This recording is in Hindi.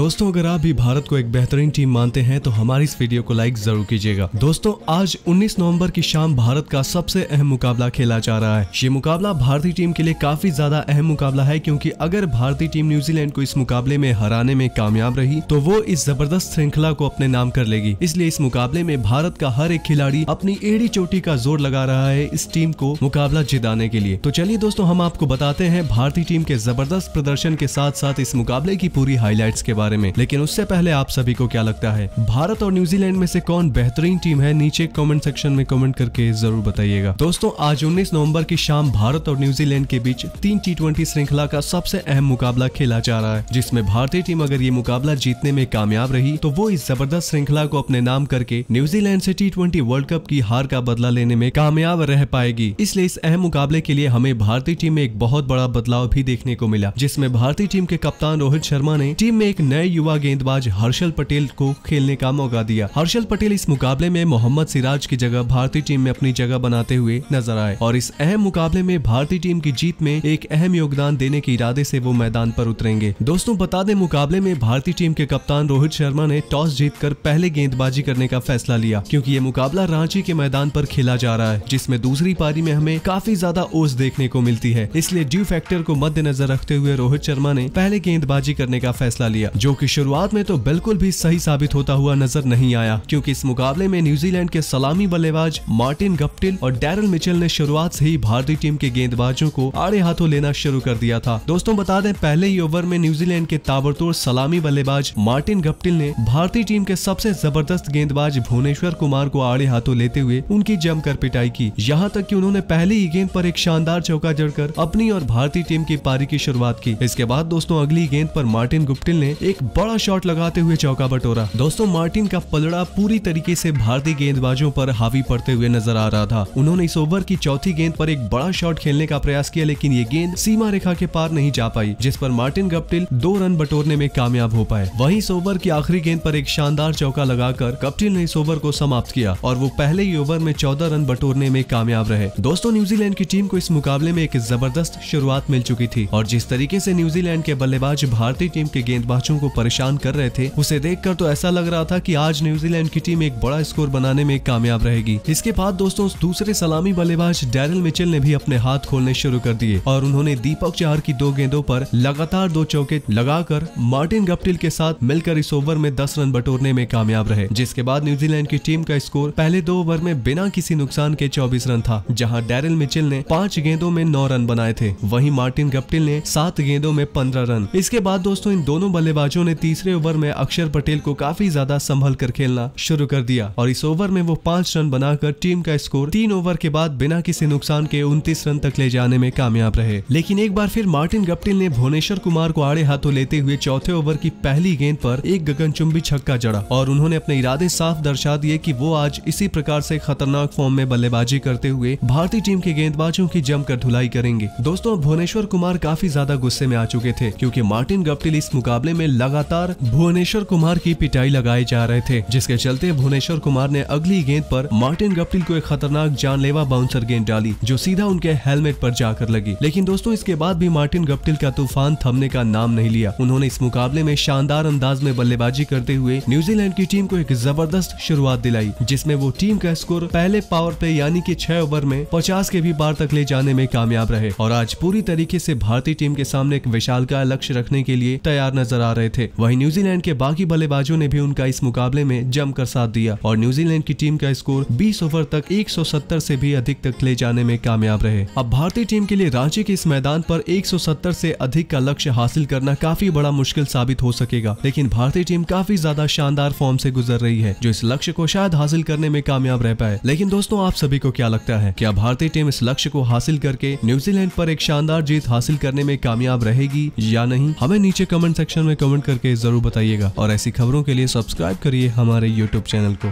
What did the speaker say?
दोस्तों अगर आप भी भारत को एक बेहतरीन टीम मानते हैं तो हमारी इस वीडियो को लाइक जरूर कीजिएगा। दोस्तों आज 19 नवंबर की शाम भारत का सबसे अहम मुकाबला खेला जा रहा है। ये मुकाबला भारतीय टीम के लिए काफी ज्यादा अहम मुकाबला है, क्योंकि अगर भारतीय टीम न्यूजीलैंड को इस मुकाबले में हराने में कामयाब रही तो वो इस जबरदस्त श्रृंखला को अपने नाम कर लेगी। इसलिए इस मुकाबले में भारत का हर एक खिलाड़ी अपनी एड़ी चोटी का जोर लगा रहा है इस टीम को मुकाबला जिताने के लिए। तो चलिए दोस्तों हम आपको बताते हैं भारतीय टीम के जबरदस्त प्रदर्शन के साथ साथ इस मुकाबले की पूरी हाईलाइट्स के बारे में। लेकिन उससे पहले आप सभी को क्या लगता है, भारत और न्यूजीलैंड में से कौन बेहतरीन टीम है? नीचे कमेंट सेक्शन में कमेंट करके जरूर बताइएगा। दोस्तों आज 19 नवंबर की शाम भारत और न्यूजीलैंड के बीच 3 T20 श्रृंखला का सबसे अहम मुकाबला खेला जा रहा है, जिसमें भारतीय टीम अगर ये मुकाबला जीतने में कामयाब रही तो वो इस जबरदस्त श्रृंखला को अपने नाम करके न्यूजीलैंड से T20 वर्ल्ड कप की हार का बदला लेने में कामयाब रह पाएगी। इसलिए इस अहम मुकाबले के लिए हमें भारतीय टीम में एक बहुत बड़ा बदलाव भी देखने को मिला, जिसमें भारतीय टीम के कप्तान रोहित शर्मा ने टीम में एक नए युवा गेंदबाज हर्षल पटेल को खेलने का मौका दिया। हर्षल पटेल इस मुकाबले में मोहम्मद सिराज की जगह भारतीय टीम में अपनी जगह बनाते हुए नजर आए और इस अहम मुकाबले में भारतीय टीम की जीत में एक अहम योगदान देने के इरादे से वो मैदान पर उतरेंगे। दोस्तों बता दें मुकाबले में भारतीय टीम के कप्तान रोहित शर्मा ने टॉस जीतकर पहले गेंदबाजी करने का फैसला लिया, क्योंकि ये मुकाबला रांची के मैदान पर खेला जा रहा है, जिसमें दूसरी पारी में हमें काफी ज्यादा ओस देखने को मिलती है। इसलिए ड्यू फैक्टर को मद्देनजर रखते हुए रोहित शर्मा ने पहले गेंदबाजी करने का फैसला लिया, जो कि शुरुआत में तो बिल्कुल भी सही साबित होता हुआ नजर नहीं आया, क्योंकि इस मुकाबले में न्यूजीलैंड के सलामी बल्लेबाज मार्टिन गप्टिल और डैरेल मिचेल ने शुरुआत से ही भारतीय टीम के गेंदबाजों को आड़े हाथों लेना शुरू कर दिया था। दोस्तों बता दें पहले ही ओवर में न्यूजीलैंड के ताबड़तोड़ सलामी बल्लेबाज मार्टिन गप्टिल ने भारतीय टीम के सबसे जबरदस्त गेंदबाज भुवनेश्वर कुमार को आड़े हाथों लेते हुए उनकी जमकर पिटाई की। यहाँ तक कि उन्होंने पहली ही गेंद पर एक शानदार चौका जड़कर अपनी और भारतीय टीम की पारी की शुरुआत की। इसके बाद दोस्तों अगली गेंद पर मार्टिन गप्टिल ने एक बड़ा शॉट लगाते हुए चौका बटोरा। दोस्तों मार्टिन का पलड़ा पूरी तरीके से भारतीय गेंदबाजों पर हावी पड़ते हुए नजर आ रहा था। उन्होंने इस ओवर की चौथी गेंद पर एक बड़ा शॉट खेलने का प्रयास किया, लेकिन ये गेंद सीमा रेखा के पार नहीं जा पाई, जिस पर मार्टिन गप्टिल 2 रन बटोरने में कामयाब हो पाए। वहीं इस ओवर की आखिरी गेंद पर एक शानदार चौका लगाकर गप्टिल ने इस ओवर को समाप्त किया और वो पहले ही ओवर में 14 रन बटोरने में कामयाब रहे। दोस्तों न्यूजीलैंड की टीम को इस मुकाबले में एक जबरदस्त शुरुआत मिल चुकी थी और जिस तरीके से न्यूजीलैंड के बल्लेबाज भारतीय टीम के गेंदबाजों को परेशान कर रहे थे, उसे देखकर तो ऐसा लग रहा था कि आज न्यूजीलैंड की टीम एक बड़ा स्कोर बनाने में कामयाब रहेगी। इसके बाद दोस्तों दूसरे सलामी बल्लेबाज डैरेल मिचेल ने भी अपने हाथ खोलने शुरू कर दिए और उन्होंने दीपक चहर की 2 गेंदों पर लगातार 2 चौके लगाकर मार्टिन गप्टिल के साथ मिलकर इस ओवर में 10 रन बटोरने में कामयाब रहे। जिसके बाद न्यूजीलैंड की टीम का स्कोर पहले 2 ओवर में बिना किसी नुकसान के 24 रन था, जहां डैरेल मिचेल ने 5 गेंदों में 9 रन बनाए थे, वहीं मार्टिन गप्टिल ने 7 गेंदों में 15 रन। इसके बाद दोस्तों इन दोनों बल्लेबाजों ने तीसरे ओवर में अक्षर पटेल को काफी ज्यादा संभल कर खेलना शुरू कर दिया और इस ओवर में वो 5 रन बनाकर टीम का स्कोर 3 ओवर के बाद बिना किसी नुकसान के 29 रन तक ले जाने में कामयाब रहे। लेकिन एक बार फिर मार्टिन गप्टिल ने भुवनेश्वर कुमार को आड़े हाथों लेते हुए चौथे ओवर की पहली गेंद पर एक गगनचुंबी छक्का जड़ा और उन्होंने अपने इरादे साफ दर्शा दिए कि वो आज इसी प्रकार से खतरनाक फॉर्म में बल्लेबाजी करते हुए भारतीय टीम के गेंदबाजों की जमकर धुलाई करेंगे। दोस्तों भुवनेश्वर कुमार काफी ज्यादा गुस्से में आ चुके थे, क्योंकि मार्टिन गप्टिल इस मुकाबले में लगातार भुवनेश्वर कुमार की पिटाई लगाए जा रहे थे, जिसके चलते भुवनेश्वर कुमार ने अगली गेंद पर मार्टिन गप्टिल को एक खतरनाक जानलेवा बाउंसर गेंद डाली, जो सीधा उनके हेलमेट पर जाकर लगी। लेकिन दोस्तों इसके बाद भी मार्टिन गप्टिल का तूफान थमने का नाम नहीं लिया। उन्होंने इस मुकाबले में शानदार अंदाज में बल्लेबाजी करते हुए न्यूजीलैंड की टीम को एक जबरदस्त शुरुआत दिलाई, जिसमें वो टीम का स्कोर पहले पावर प्ले यानी कि 6 ओवर में 50 के भी पार तक ले जाने में कामयाब रहे और आज पूरी तरीके से भारतीय टीम के सामने एक विशालकाय लक्ष्य रखने के लिए तैयार नजर आ रहे थे। वहीं न्यूजीलैंड के बाकी बल्लेबाजों ने भी उनका इस मुकाबले में जमकर साथ दिया और न्यूजीलैंड की टीम का स्कोर 20 ओवर तक 170 से भी अधिक तक ले जाने में कामयाब रहे। अब भारतीय टीम के लिए रांची के इस मैदान पर 170 से अधिक का लक्ष्य हासिल करना काफी बड़ा मुश्किल साबित हो सकेगा, लेकिन भारतीय टीम काफी ज्यादा शानदार फॉर्म से गुजर रही है, जो इस लक्ष्य को शायद हासिल करने में कामयाब रह पाए। लेकिन दोस्तों आप सभी को क्या लगता है, क्या भारतीय टीम इस लक्ष्य को हासिल करके न्यूजीलैंड पर एक शानदार जीत हासिल करने में कामयाब रहेगी या नहीं? हमें नीचे कमेंट सेक्शन में कमेंट करके जरूर बताइएगा और ऐसी खबरों के लिए सब्सक्राइब करिए हमारे YouTube चैनल को।